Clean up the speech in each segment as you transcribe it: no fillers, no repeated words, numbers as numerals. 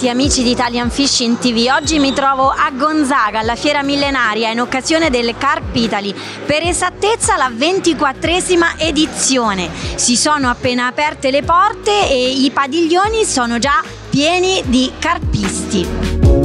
tutti amici di Italian Fishing TV. Oggi mi trovo a Gonzaga, alla fiera millenaria, in occasione del Carp Italy, per esattezza la 24esima edizione. Si sono appena aperte le porte e i padiglioni sono già pieni di carpisti.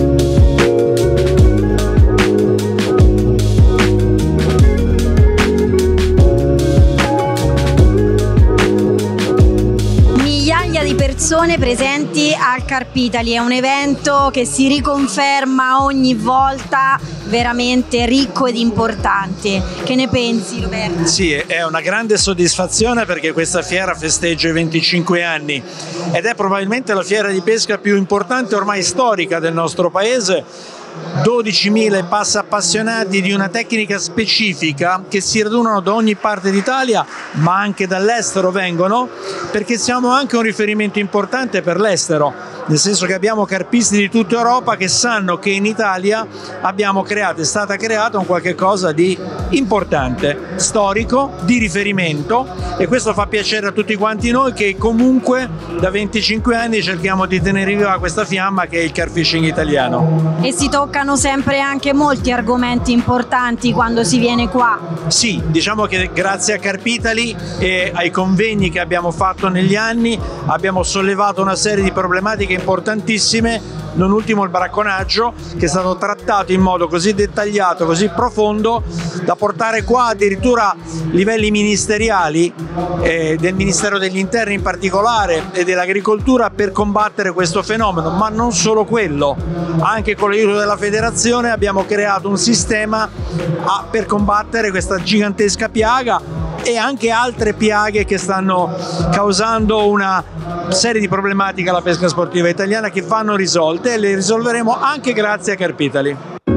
Persone presenti al Carp Italy, è un evento che si riconferma ogni volta veramente ricco ed importante. Che ne pensi, Roberto? Sì, è una grande soddisfazione perché questa fiera festeggia i 25 anni ed è probabilmente la fiera di pesca più importante ormai storica del nostro paese. 12.000 e passa appassionati di una tecnica specifica che si radunano da ogni parte d'Italia, ma anche dall'estero vengono, perché siamo anche un riferimento importante per l'estero, nel senso che abbiamo carpisti di tutta Europa che sanno che in Italia è stata creata un qualche cosa di importante, storico, di riferimento, e questo fa piacere a tutti quanti noi che comunque da 25 anni cerchiamo di tenere viva questa fiamma che è il carp fishing italiano. E si toccano sempre anche molti argomenti importanti quando si viene qua. Sì, diciamo che grazie a Carp Italy e ai convegni che abbiamo fatto negli anni abbiamo sollevato una serie di problematiche importantissime, non ultimo il bracconaggio, che è stato trattato in modo così dettagliato, così profondo, da portare qua addirittura a livelli ministeriali, del Ministero degli Interni in particolare e dell'Agricoltura, per combattere questo fenomeno. Ma non solo quello, anche con l'aiuto della federazione abbiamo creato un sistema per combattere questa gigantesca piaga e anche altre piaghe che stanno causando una serie di problematiche alla pesca sportiva italiana, che vanno risolte, e le risolveremo anche grazie a Carp Italy.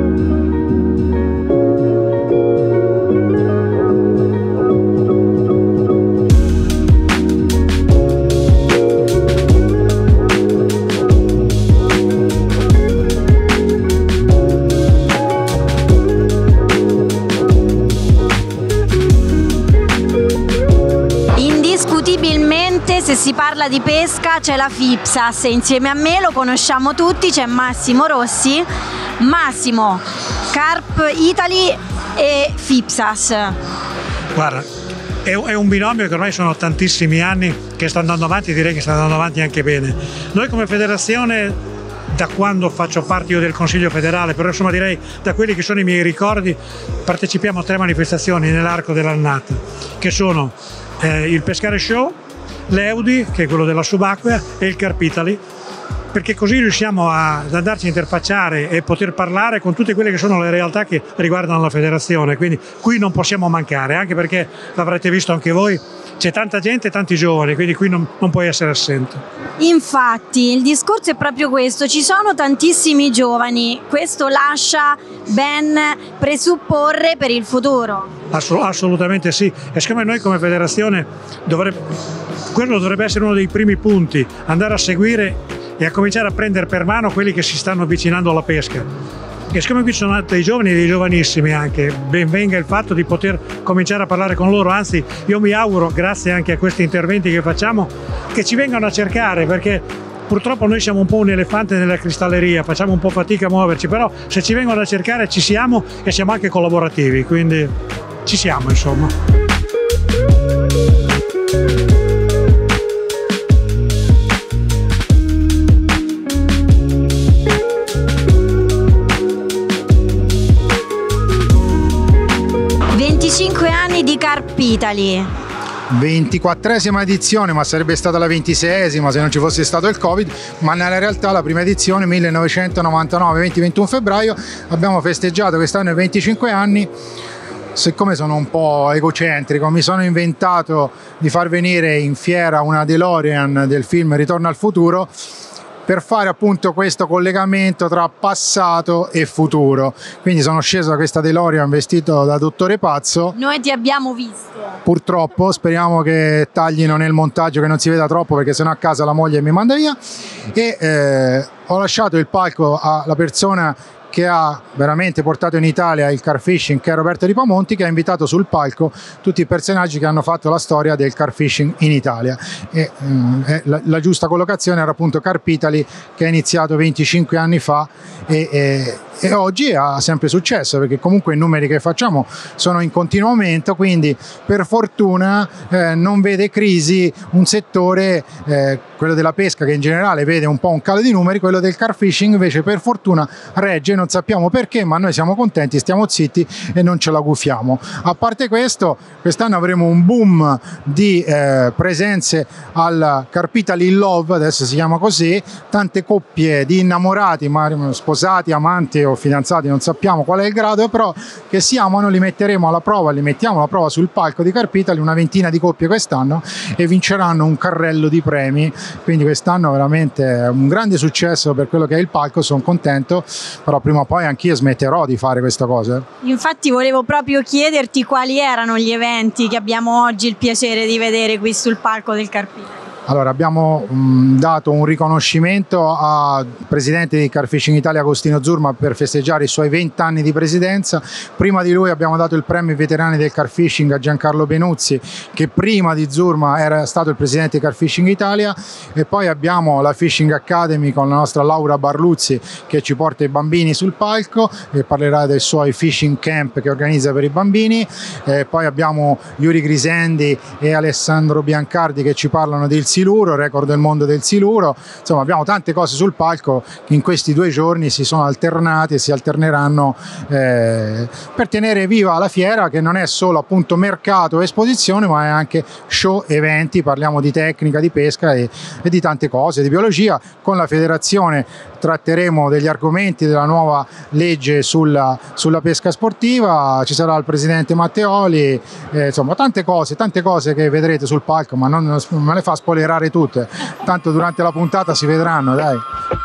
Se si parla di pesca c'è la FIPSAS e insieme a me, lo conosciamo tutti, c'è Massimo Rossi. Massimo, Carp Italy e FIPSAS. Guarda, è un binomio che ormai sono tantissimi anni che sta andando avanti, direi che sta andando avanti anche bene. Noi come federazione, da quando faccio parte io del Consiglio federale, però insomma direi da quelli che sono i miei ricordi, partecipiamo a 3 manifestazioni nell'arco dell'annata, che sono il Pescare Show, l'Eudi, che è quello della subacquea, e il Carp Italy, perché così riusciamo ad andarci a interfacciare e poter parlare con tutte quelle che sono le realtà che riguardano la federazione. Quindi qui non possiamo mancare, anche perché l'avrete visto anche voi, c'è tanta gente e tanti giovani, quindi qui non puoi essere assente. Infatti il discorso è proprio questo, ci sono tantissimi giovani, questo lascia ben presupporre per il futuro. Assolutamente sì, e secondo me noi come federazione quello dovrebbe essere uno dei primi punti, andare a seguire e a cominciare a prendere per mano quelli che si stanno avvicinando alla pesca. E siccome qui sono dei giovani e dei giovanissimi anche, ben venga il fatto di poter cominciare a parlare con loro, anzi io mi auguro, grazie anche a questi interventi che facciamo, che ci vengano a cercare, perché purtroppo noi siamo un po' un elefante nella cristalleria, facciamo un po' fatica a muoverci, però se ci vengono a cercare ci siamo e siamo anche collaborativi, quindi ci siamo insomma. Di Carp Italy, 24esima edizione, ma sarebbe stata la 26esima se non ci fosse stato il Covid, ma nella realtà la prima edizione 1999, 20-21 febbraio, abbiamo festeggiato quest'anno i 25 anni. Siccome sono un po' egocentrico, mi sono inventato di far venire in fiera una DeLorean del film Ritorno al futuro, per fare appunto questo collegamento tra passato e futuro. Quindi sono sceso da questa DeLorean vestito da dottore pazzo. Noi ti abbiamo visto. Purtroppo, speriamo che taglino nel montaggio, che non si veda troppo, perché sennò a casa la moglie mi manda via. E ho lasciato il palco alla persona che ha veramente portato in Italia il car fishing, che è Roberto Ripamonti, che ha invitato sul palco tutti i personaggi che hanno fatto la storia del car fishing in Italia. E la giusta collocazione era appunto Carp Italy, che è iniziato 25 anni fa e oggi ha sempre successo, perché comunque i numeri che facciamo sono in continuo aumento, quindi per fortuna non vede crisi un settore, quello della pesca, che in generale vede un po' un calo di numeri, quello del car fishing invece per fortuna regge, non sappiamo perché, ma noi siamo contenti, stiamo zitti e non ce la gufiamo. A parte questo, quest'anno avremo un boom di presenze al Carp Italy Love, adesso si chiama così, tante coppie di innamorati, sposati, amanti o fidanzati, non sappiamo qual è il grado, però che si amano, li mettiamo alla prova sul palco di Carp Italy, una ventina di coppie quest'anno, e vinceranno un carrello di premi. Quindi quest'anno veramente un grande successo per quello che è il palco, sono contento, però prima o poi anch'io smetterò di fare questa cosa. Infatti volevo proprio chiederti quali erano gli eventi che abbiamo oggi il piacere di vedere qui sul palco del Carp Italy. Allora, abbiamo dato un riconoscimento al presidente di Car Fishing Italia, Agostino Zurma, per festeggiare i suoi 20 anni di presidenza. Prima di lui abbiamo dato il premio veterani del Car Fishing a Giancarlo Benuzzi, che prima di Zurma era stato il presidente di Car Fishing Italia, e poi abbiamo la Fishing Academy con la nostra Laura Barluzzi, che ci porta i bambini sul palco e parlerà dei suoi fishing camp che organizza per i bambini. Poi abbiamo Yuri Grisendi e Alessandro Biancardi che ci parlano del siluro, record del mondo del siluro. Insomma, abbiamo tante cose sul palco che in questi 2 giorni si sono alternate e si alterneranno per tenere viva la fiera, che non è solo appunto mercato e esposizione, ma è anche show, eventi. Parliamo di tecnica, di pesca e di tante cose, di biologia. Con la federazione tratteremo degli argomenti della nuova legge sulla pesca sportiva, ci sarà il presidente Matteoli, insomma tante cose che vedrete sul palco, ma non me le fa spoilerare tutte, tanto durante la puntata si vedranno, dai.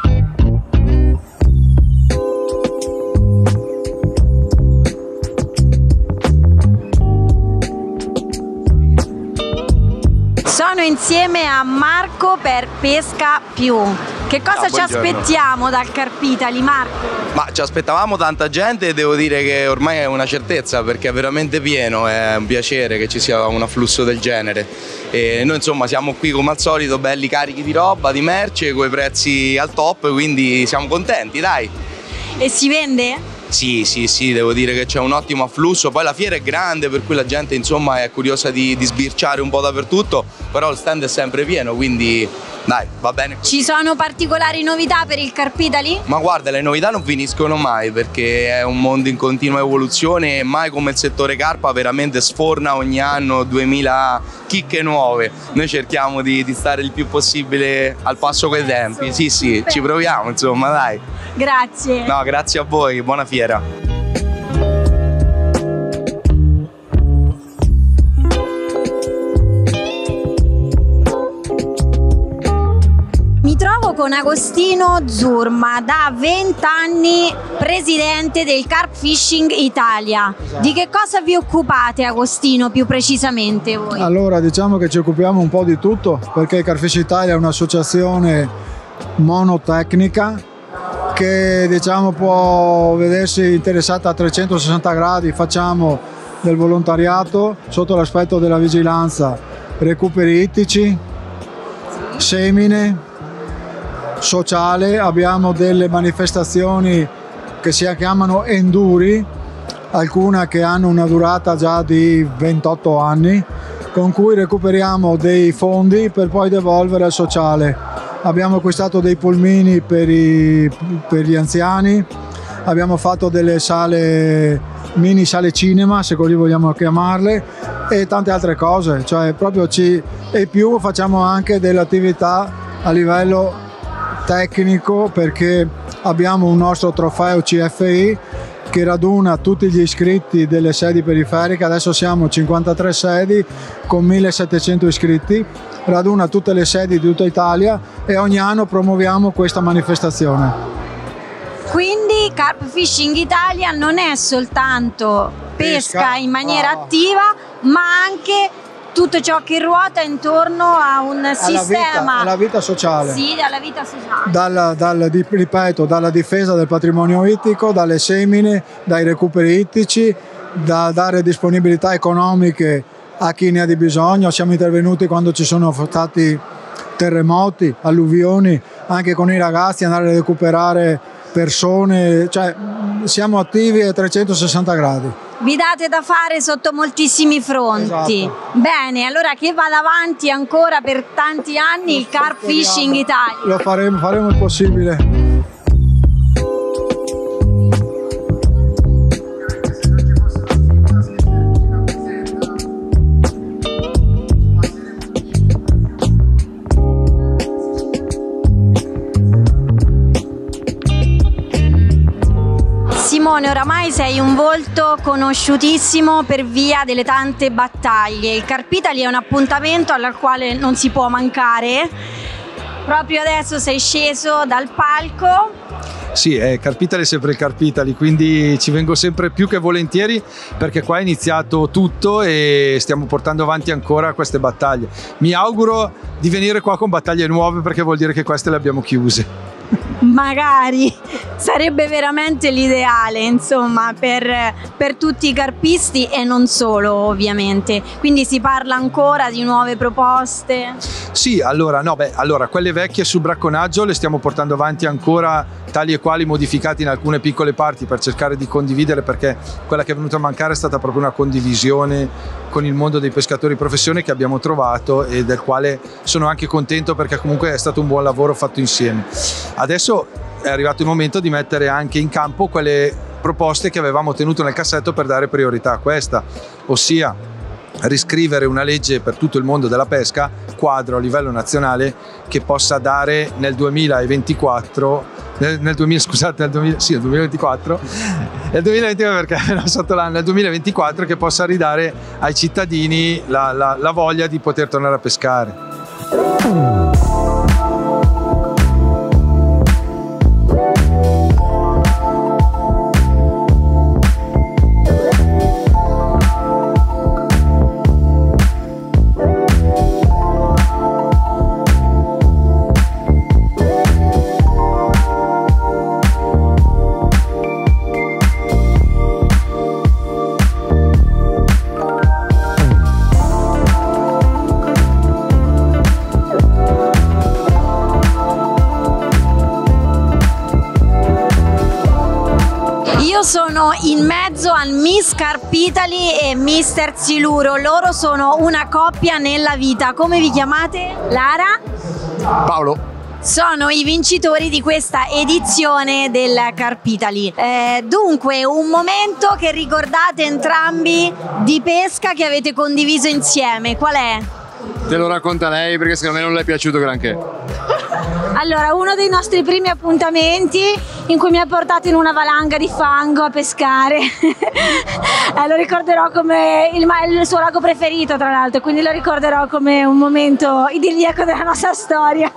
Sono insieme a Marco per Pesca Più. Che cosa ci aspettiamo dal Carp Italy, Marco? Ma ci aspettavamo tanta gente e devo dire che ormai è una certezza, perché è veramente pieno, è un piacere che ci sia un afflusso del genere. E noi insomma siamo qui come al solito, belli carichi di roba, di merce, coi prezzi al top, quindi siamo contenti, dai. E si vende? Sì, devo dire che c'è un ottimo afflusso, poi la fiera è grande, per cui la gente insomma è curiosa di sbirciare un po' dappertutto, però il stand è sempre pieno, quindi dai, va bene così. Ci sono particolari novità per il Carp Italy? Ma guarda, le novità non finiscono mai, perché è un mondo in continua evoluzione e mai come il settore carpa veramente sforna ogni anno 2000 chicche nuove. Noi cerchiamo di stare il più possibile al passo coi tempi, sì, ci proviamo insomma, dai. Grazie. No, grazie a voi, buona fiera. Mi trovo con Agostino Zurma, da 20 anni presidente del Carp Fishing Italia. Di che cosa vi occupate, Agostino, più precisamente voi? Allora, diciamo che ci occupiamo un po' di tutto, perché il Carp Fishing Italia è un'associazione monotecnica che diciamo può vedersi interessata a 360 gradi. Facciamo del volontariato sotto l'aspetto della vigilanza, recuperi ittici, semine, sociale, abbiamo delle manifestazioni che si chiamano enduri, alcune che hanno una durata già di 28 anni, con cui recuperiamo dei fondi per poi devolvere al sociale. Abbiamo acquistato dei pulmini per gli anziani, abbiamo fatto delle sale, mini sale cinema, se così vogliamo chiamarle, e tante altre cose, cioè proprio e più facciamo anche delle attività a livello tecnico, perché abbiamo un nostro trofeo CFI che raduna tutti gli iscritti delle sedi periferiche. Adesso siamo 53 sedi con 1700 iscritti, raduna tutte le sedi di tutta Italia e ogni anno promuoviamo questa manifestazione. Quindi Carp Fishing Italia non è soltanto pesca in maniera attiva, ma anche tutto ciò che ruota intorno a un sistema, alla vita sociale. Sì, alla vita sociale. Ripeto, dalla difesa del patrimonio ittico, dalle semine, dai recuperi ittici, da dare disponibilità economiche a chi ne ha di bisogno. Siamo intervenuti quando ci sono stati terremoti, alluvioni, anche con i ragazzi, andare a recuperare persone, cioè siamo attivi a 360 gradi. Vi date da fare sotto moltissimi fronti. Esatto. Bene, allora che vada avanti ancora per tanti anni il Carp Fishing Italia. Lo faremo il possibile. Simone, oramai sei un volto conosciutissimo per via delle tante battaglie. Il Carp Italy è un appuntamento al quale non si può mancare. Proprio adesso sei sceso dal palco. Sì, Carp Italy è sempre il Carp Italy, quindi ci vengo sempre più che volentieri, perché qua è iniziato tutto e stiamo portando avanti ancora queste battaglie. Mi auguro di venire qua con battaglie nuove, perché vuol dire che queste le abbiamo chiuse. Magari sarebbe veramente l'ideale, insomma, per tutti i carpisti e non solo, ovviamente. Quindi si parla ancora di nuove proposte? Sì, allora quelle vecchie sul bracconaggio le stiamo portando avanti ancora, tali e quali, modificati in alcune piccole parti per cercare di condividere, perché quella che è venuta a mancare è stata proprio una condivisione con il mondo dei pescatori professione che abbiamo trovato e del quale sono anche contento, perché comunque è stato un buon lavoro fatto insieme. Adesso è arrivato il momento di mettere anche in campo quelle proposte che avevamo tenuto nel cassetto per dare priorità a questa, ossia riscrivere una legge per tutto il mondo della pesca, quadro a livello nazionale, che possa dare nel 2024 nel 2024 perché non sotto l'anno, nel 2024, che possa ridare ai cittadini la voglia di poter tornare a pescare. Sono in mezzo al Miss Carp Italy e Mister Siluro. Loro sono una coppia nella vita. Come vi chiamate? Lara? Paolo. Sono i vincitori di questa edizione del Carp Italy. Dunque, un momento che ricordate entrambi di pesca che avete condiviso insieme. Qual è? Te lo racconta lei, perché secondo me non le è piaciuto granché. Allora, uno dei nostri primi appuntamenti in cui mi ha portato in una valanga di fango a pescare. Lo ricorderò come il suo lago preferito, tra l'altro, quindi lo ricorderò come un momento idilliaco della nostra storia.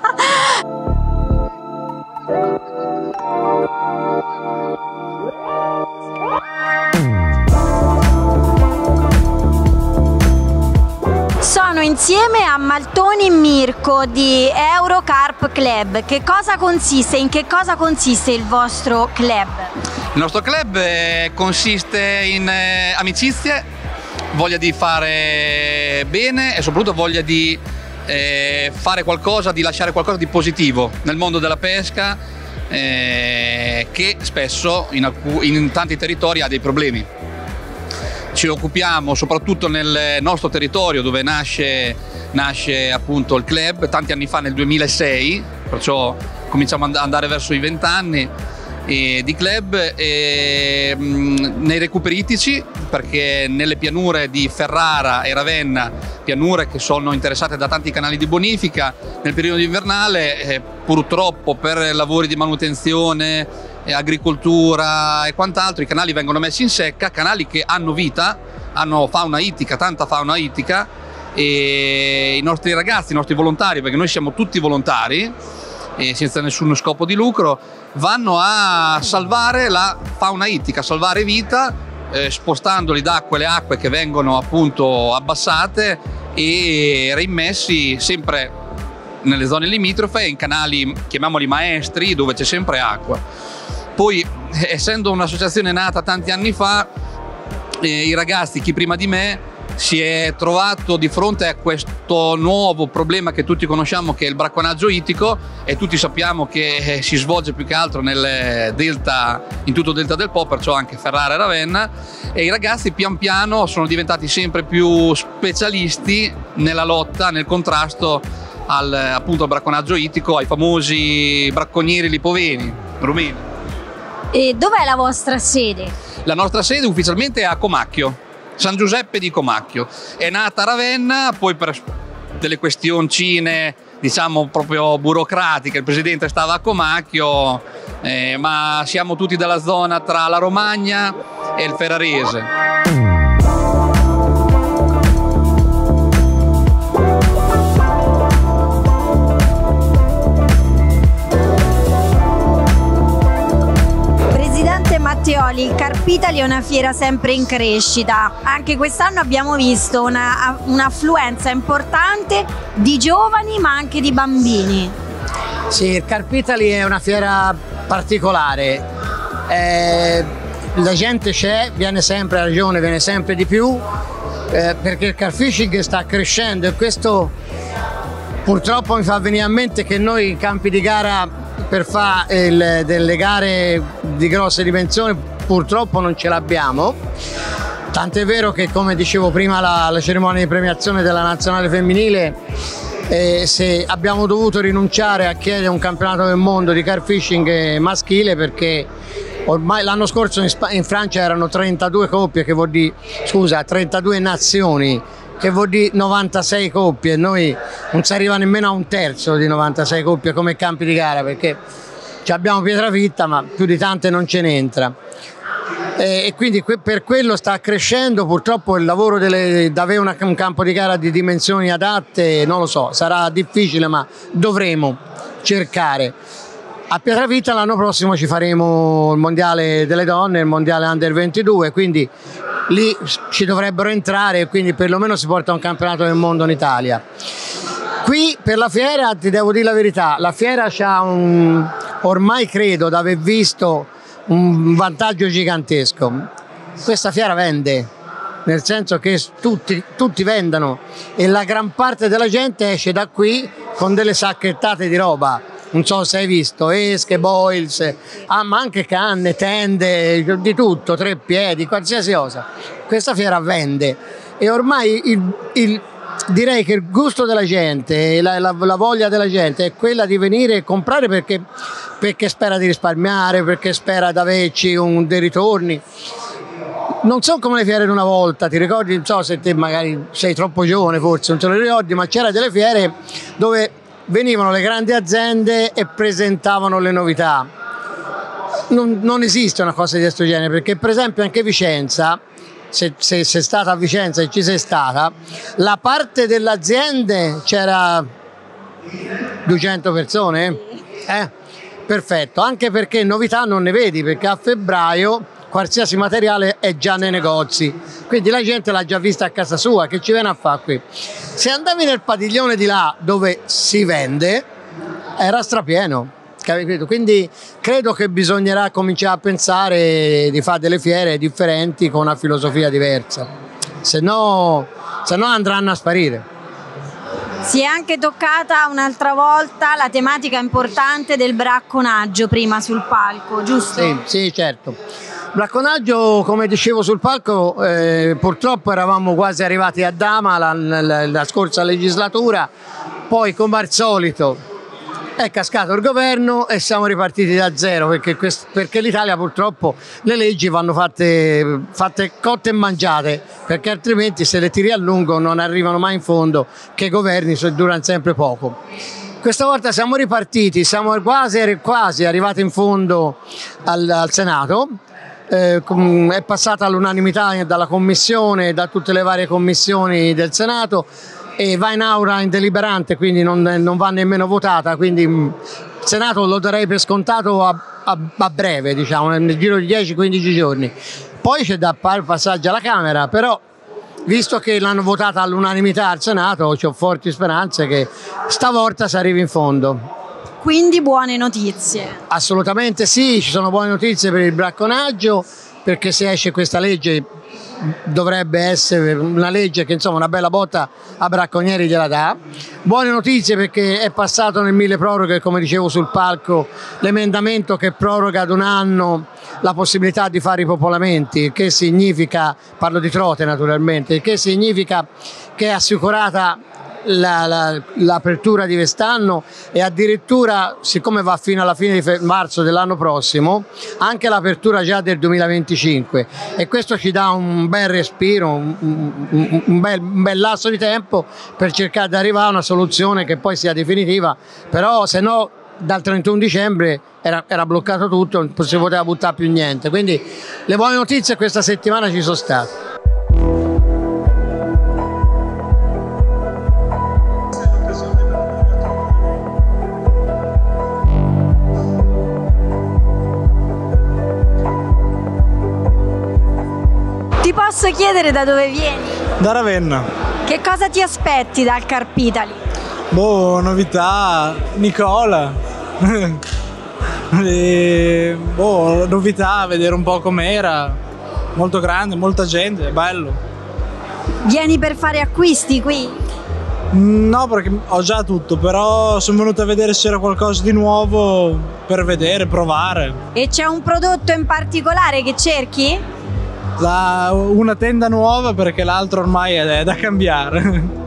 Sono insieme a Maltoni Mirko di Eurocarp Club. In che cosa consiste il vostro club? Il nostro club consiste in amicizie, voglia di fare bene e soprattutto voglia di fare qualcosa, di lasciare qualcosa di positivo nel mondo della pesca, che spesso in tanti territori ha dei problemi. Ci occupiamo soprattutto nel nostro territorio, dove nasce appunto il club tanti anni fa, nel 2006, perciò cominciamo ad andare verso i 20 anni di club, nei recuperi ittici, perché nelle pianure di Ferrara e Ravenna, pianure che sono interessate da tanti canali di bonifica, nel periodo invernale purtroppo per lavori di manutenzione, agricoltura e quant'altro, i canali vengono messi in secca, canali che hanno vita, hanno fauna ittica, tanta fauna ittica, e i nostri ragazzi, i nostri volontari, perché noi siamo tutti volontari senza nessuno scopo di lucro, vanno a salvare la fauna ittica, salvare vita, spostandoli da quelle acque che vengono appunto abbassate e reimmessi sempre nelle zone limitrofe in canali, chiamiamoli maestri, dove c'è sempre acqua. Poi, essendo un'associazione nata tanti anni fa, i ragazzi, chi prima di me, si è trovato di fronte a questo nuovo problema che tutti conosciamo, che è il bracconaggio ittico, e tutti sappiamo che si svolge più che altro nel delta, in tutto il delta del Po, perciò anche Ferrara e Ravenna, e i ragazzi pian piano sono diventati sempre più specialisti nella lotta, nel contrasto appunto al bracconaggio ittico, ai famosi bracconieri lipoveni rumeni. E dov'è la vostra sede? La nostra sede ufficialmente è a Comacchio, San Giuseppe di Comacchio. È nata a Ravenna, poi per delle questioncine, diciamo, proprio burocratiche, il presidente stava a Comacchio, ma siamo tutti della zona tra la Romagna e il Ferrarese. Mattioli, il Carpitali è una fiera sempre in crescita. Anche quest'anno abbiamo visto un'affluenza importante di giovani ma anche di bambini. Sì, il Carpitali è una fiera particolare. La gente c'è, viene sempre a ragione, viene sempre di più, perché il carfishing sta crescendo, e questo purtroppo mi fa venire a mente che noi in campi di gara per fare delle gare di grosse dimensioni purtroppo non ce l'abbiamo, tant'è vero che, come dicevo prima, la cerimonia di premiazione della nazionale femminile, se abbiamo dovuto rinunciare a chiedere un campionato del mondo di carfishing maschile, perché ormai l'anno scorso in Francia erano 32 coppie, che vuol dire, scusa, 32 nazioni, che vuol dire 96 coppie, noi non si arriva nemmeno a un terzo di 96 coppie come campi di gara, perché abbiamo Pietrafitta ma più di tante non ce ne entra, e quindi per quello sta crescendo. Purtroppo il lavoro da avere un campo di gara di dimensioni adatte, non lo so, sarà difficile, ma dovremo cercare. A Pietrafitta l'anno prossimo ci faremo il mondiale delle donne, il mondiale under 22, quindi lì ci dovrebbero entrare, e quindi perlomeno si porta un campionato del mondo in Italia. Qui per la fiera, ti devo dire la verità, la fiera c'ha ormai credo di aver visto un vantaggio gigantesco. Questa fiera vende, nel senso che tutti vendono, e la gran parte della gente esce da qui con delle sacchettate di roba. Non so se hai visto, esche, boils, ma anche canne, tende, di tutto, treppiedi, qualsiasi cosa. Questa fiera vende, e ormai direi che il gusto della gente, la voglia della gente è quella di venire e comprare perché spera di risparmiare, perché spera di averci dei ritorni. Non so come le fiere di una volta, ti ricordi? Non so se te magari sei troppo giovane, forse non te lo ricordi, ma c'era delle fiere dove venivano le grandi aziende e presentavano le novità. Non esiste una cosa di questo genere, perché per esempio anche Vicenza, se sei stata a Vicenza e ci sei stata, la parte delle aziende c'era 200 persone? Perfetto, anche perché novità non ne vedi, perché a febbraio qualsiasi materiale è già nei negozi, quindi la gente l'ha già vista a casa sua, che ci viene a fare qui? Se andavi nel padiglione di là dove si vende, era strapieno, capito? Quindi credo che bisognerà cominciare a pensare di fare delle fiere differenti con una filosofia diversa, se no andranno a sparire. Si è anche toccata un'altra volta la tematica importante del bracconaggio prima sul palco, giusto? Sì, certo. Bracconaggio, come dicevo sul palco, purtroppo eravamo quasi arrivati a Dama la scorsa legislatura, poi come al solito è cascato il governo e siamo ripartiti da zero, perché l'Italia purtroppo le leggi vanno fatte cotte e mangiate, perché altrimenti se le tiri a lungo non arrivano mai in fondo, che i governi durano sempre poco. Questa volta siamo ripartiti, siamo quasi arrivati in fondo al Senato. È passata all'unanimità dalla Commissione, da tutte le varie commissioni del Senato, e va in aula in deliberante, quindi non va nemmeno votata, quindi il Senato lo darei per scontato a breve, diciamo, nel giro di 10-15 giorni. Poi c'è da fare il passaggio alla Camera, però visto che l'hanno votata all'unanimità al Senato, ho forti speranze che stavolta si arrivi in fondo. Quindi buone notizie. Assolutamente sì, ci sono buone notizie per il bracconaggio, perché se esce questa legge dovrebbe essere una legge che insomma una bella botta a bracconieri gliela dà. Buone notizie perché è passato nel milleproroghe, come dicevo sul palco, l'emendamento che proroga ad un anno la possibilità di fare i popolamenti, che significa, parlo di Trote naturalmente, che significa che è assicurata l'apertura di quest'anno e addirittura, siccome va fino alla fine di marzo dell'anno prossimo, anche l'apertura già del 2025, e questo ci dà un bel respiro, un bel lasso di tempo per cercare di arrivare a una soluzione che poi sia definitiva, però se no dal 31 dicembre era bloccato tutto, non si poteva buttare più niente, quindi le buone notizie questa settimana ci sono state. Ti posso chiedere da dove vieni? Da Ravenna. Che cosa ti aspetti dal Carpitali? Boh, novità, Nicola. Novità, vedere un po' com'era. Molto grande, molta gente, bello. Vieni per fare acquisti qui? No, perché ho già tutto, però sono venuto a vedere se c'era qualcosa di nuovo per vedere, provare. E c'è un prodotto in particolare che cerchi? Una tenda nuova, perché l'altro ormai è da cambiare.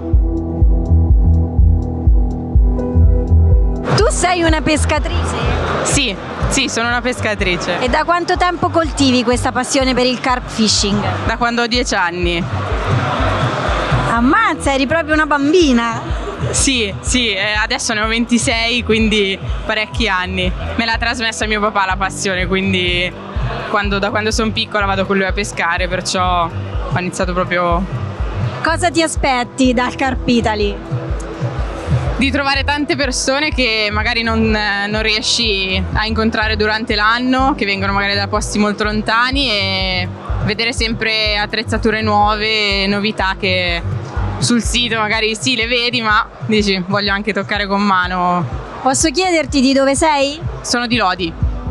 Tu sei una pescatrice? Sì, sono una pescatrice. E da quanto tempo coltivi questa passione per il carp fishing? Da quando ho 10 anni. Ammazza, eri proprio una bambina. Sì, adesso ne ho 26, quindi parecchi anni. Me l'ha trasmessa mio papà la passione, quindi da quando sono piccola vado con lui a pescare, perciò ho iniziato proprio. Cosa ti aspetti dal Carpitali? Di trovare tante persone che magari non riesci a incontrare durante l'anno, che vengono magari da posti molto lontani, e vedere sempre attrezzature nuove, novità che sul sito magari sì le vedi, ma dici voglio anche toccare con mano. Posso chiederti di dove sei? Sono di Lodi.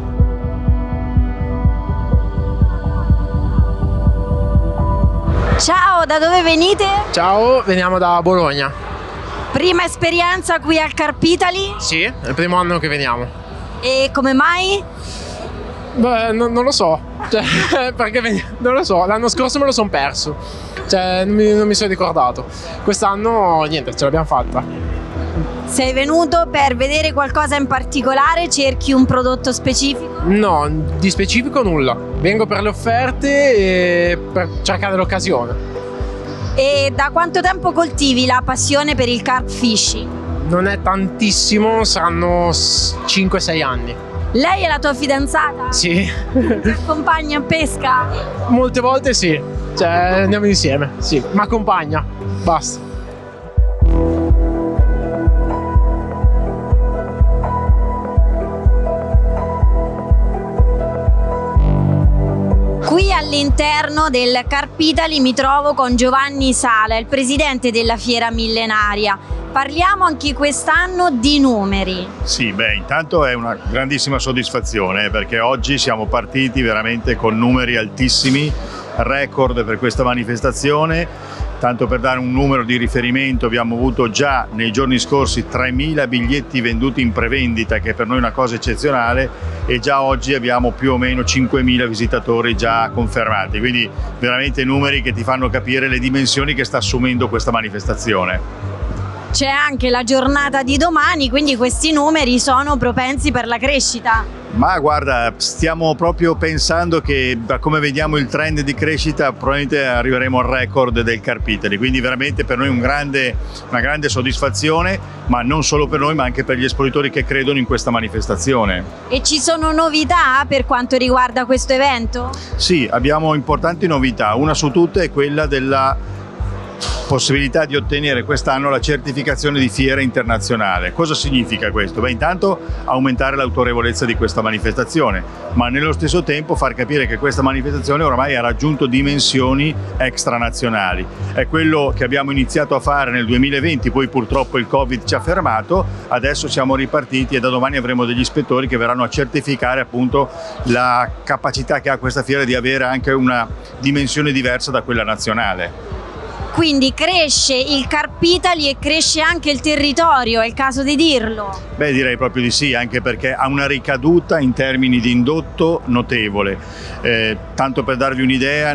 Ciao, da dove venite? Ciao, veniamo da Bologna. Prima esperienza qui al Carpitali? Sì, è il primo anno che veniamo. E come mai? Beh, non lo so, perché non lo so, l'anno scorso me lo sono perso, non mi sono ricordato. Quest'anno niente, ce l'abbiamo fatta. Sei venuto per vedere qualcosa in particolare? Cerchi un prodotto specifico? No, di specifico nulla. Vengo per le offerte e per cercare l'occasione. E da quanto tempo coltivi la passione per il carp fishing? Non è tantissimo, saranno 5-6 anni. Lei è la tua fidanzata? Sì. Ti accompagna a pesca? Molte volte sì, andiamo insieme, sì, ma accompagna, basta. Qui all'interno del Carpitali mi trovo con Giovanni Sala, il presidente della Fiera Millenaria. Parliamo anche quest'anno di numeri. Sì, intanto è una grandissima soddisfazione perché oggi siamo partiti veramente con numeri altissimi, record per questa manifestazione. Tanto per dare un numero di riferimento, abbiamo avuto già nei giorni scorsi 3.000 biglietti venduti in prevendita, che per noi è una cosa eccezionale, e già oggi abbiamo più o meno 5.000 visitatori già confermati, quindi veramente numeri che ti fanno capire le dimensioni che sta assumendo questa manifestazione. C'è anche la giornata di domani, quindi questi numeri sono propensi per la crescita. Ma guarda, stiamo proprio pensando che, da come vediamo il trend di crescita, probabilmente arriveremo al record del Carpitali, quindi veramente per noi una grande soddisfazione, ma non solo per noi ma anche per gli espositori che credono in questa manifestazione. E ci sono novità per quanto riguarda questo evento? Sì, abbiamo importanti novità, una su tutte è quella della possibilità di ottenere quest'anno la certificazione di fiera internazionale. Cosa significa questo? Beh, intanto aumentare l'autorevolezza di questa manifestazione, ma nello stesso tempo far capire che questa manifestazione oramai ha raggiunto dimensioni extranazionali. È quello che abbiamo iniziato a fare nel 2020, poi purtroppo il Covid ci ha fermato, adesso siamo ripartiti e da domani avremo degli ispettori che verranno a certificare appunto la capacità che ha questa fiera di avere anche una dimensione diversa da quella nazionale. Quindi cresce il Carp Italy e cresce anche il territorio, è il caso di dirlo? Beh, direi proprio di sì, anche perché ha una ricaduta in termini di indotto notevole. Tanto per darvi un'idea,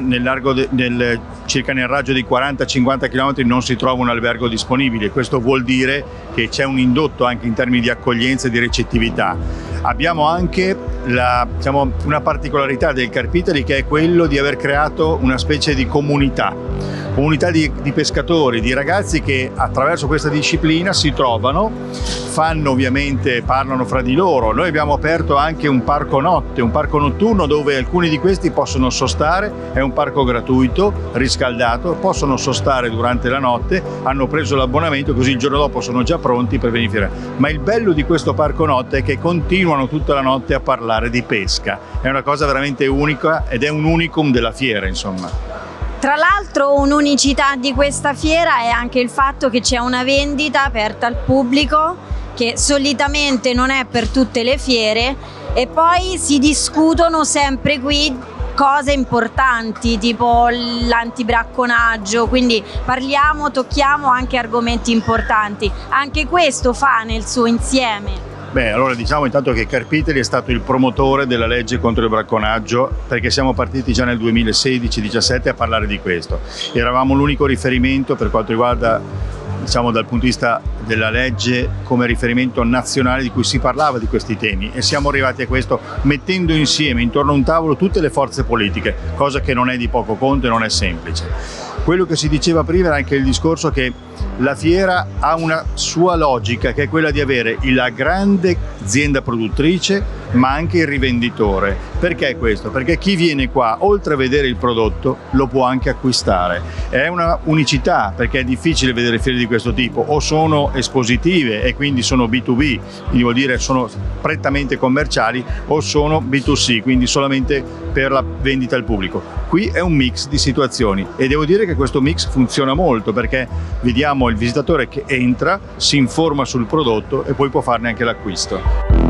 circa nel raggio di 40-50 km non si trova un albergo disponibile. Questo vuol dire che c'è un indotto anche in termini di accoglienza e di recettività. Abbiamo anche una particolarità del Carp Italy, che è quello di aver creato una specie di comunità di pescatori, di ragazzi che attraverso questa disciplina si trovano, parlano fra di loro. Noi abbiamo aperto anche un parco notte, un parco notturno dove alcuni di questi possono sostare, è un parco gratuito, riscaldato, possono sostare durante la notte, hanno preso l'abbonamento, così il giorno dopo sono già pronti per venire in fiera. Ma il bello di questo parco notte è che continuano tutta la notte a parlare di pesca, è una cosa veramente unica ed è un unicum della fiera, insomma. Tra l'altro un'unicità di questa fiera è anche il fatto che c'è una vendita aperta al pubblico, che solitamente non è per tutte le fiere, e poi si discutono sempre qui cose importanti tipo l'antibracconaggio, quindi tocchiamo anche argomenti importanti. Anche questo fa nel suo insieme. Beh, allora diciamo intanto che Carp Italy è stato il promotore della legge contro il bracconaggio, perché siamo partiti già nel 2016-17 a parlare di questo. Eravamo l'unico riferimento per quanto riguarda, diciamo, dal punto di vista della legge come riferimento nazionale di cui si parlava di questi temi, e siamo arrivati a questo mettendo insieme intorno a un tavolo tutte le forze politiche, cosa che non è di poco conto e non è semplice. Quello che si diceva prima era anche il discorso che la fiera ha una sua logica, che è quella di avere la grande azienda produttrice ma anche il rivenditore. Perché questo? Perché chi viene qua, oltre a vedere il prodotto, lo può anche acquistare. È una unicità, perché è difficile vedere fiere di questo tipo, o sono espositive e quindi sono B2B, quindi vuol dire sono prettamente commerciali, o sono B2C, quindi solamente per la vendita al pubblico. Qui è un mix di situazioni e devo dire che questo mix funziona molto, perché vediamo il visitatore che entra, si informa sul prodotto e poi può farne anche l'acquisto.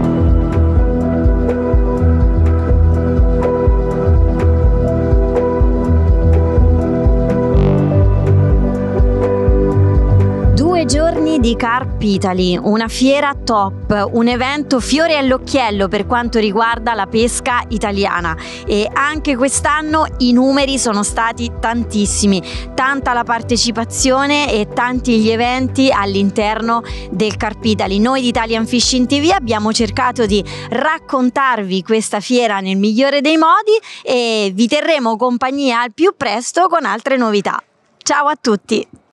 Giorni di Carp Italy, una fiera top, un evento fiore all'occhiello per quanto riguarda la pesca italiana, e anche quest'anno i numeri sono stati tantissimi, tanta la partecipazione e tanti gli eventi all'interno del Carp Italy. Noi di Italian Fishing TV abbiamo cercato di raccontarvi questa fiera nel migliore dei modi e vi terremo compagnia al più presto con altre novità. Ciao a tutti!